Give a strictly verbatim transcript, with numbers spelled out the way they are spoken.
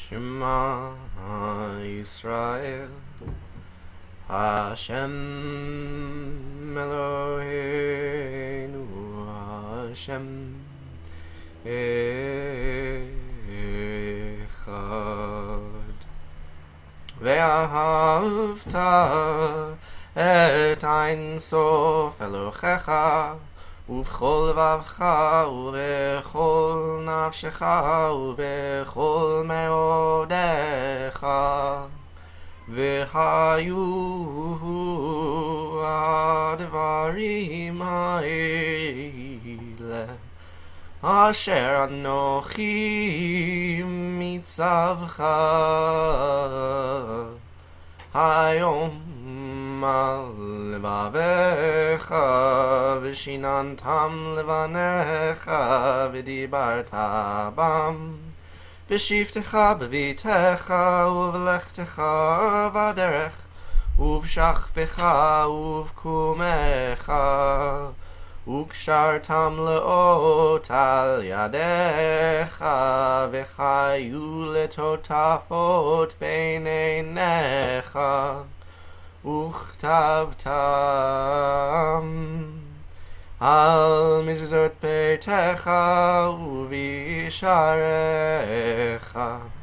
Shema Yisrael Hashem Eloheinu Hashem Echad Ve'ahavta et Ein Sof Elohecha ובכל לבבך ובכל נפשך ובכל מאודיך והיו הדברים האלה אשר אנוכי מצווך היום על לבביך ושיננתם לבניך ודיברת בם בשבתך בביתך ובלכתך בדרך ובשכבך ובקומך וקשרתם לאות על ידיך וחיו לטוטפות בין עיניך וכתבתם על מזוזות ביתך ובשעריך